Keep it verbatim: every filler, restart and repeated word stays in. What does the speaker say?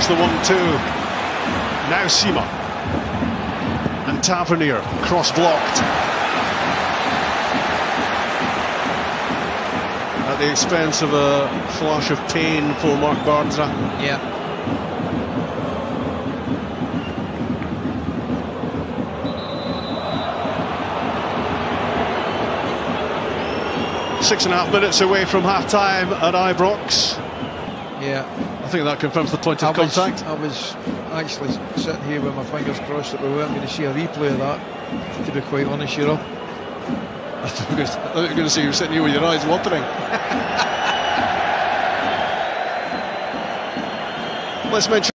makes the one two. Now Sima. And Tavernier, cross-blocked. At the expense of a flash of pain for Marc Bartra. Yeah. Six and a half minutes away from half-time at Ibrox. Yeah. I think that confirms the point of I was, contact. I was actually sitting here with my fingers crossed that we weren't going to see a replay of that, to be quite honest, you know. I thought you were going to say you were sitting here with your eyes watering. Let's mention